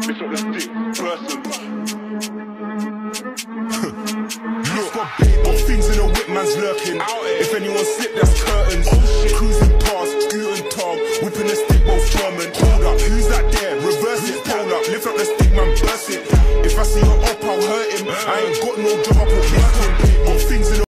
It's not the stick person. Look, got things in the whip, man's lurking. If anyone slip, that's curtains. Cruising past, scooting tog, whipping the stick, both German. Hold up, who's that there? Reverse it, pull up, lift up the stick, man, burst it. If I see her up, I'll hurt him. I ain't got no job, I put work in. Got things in the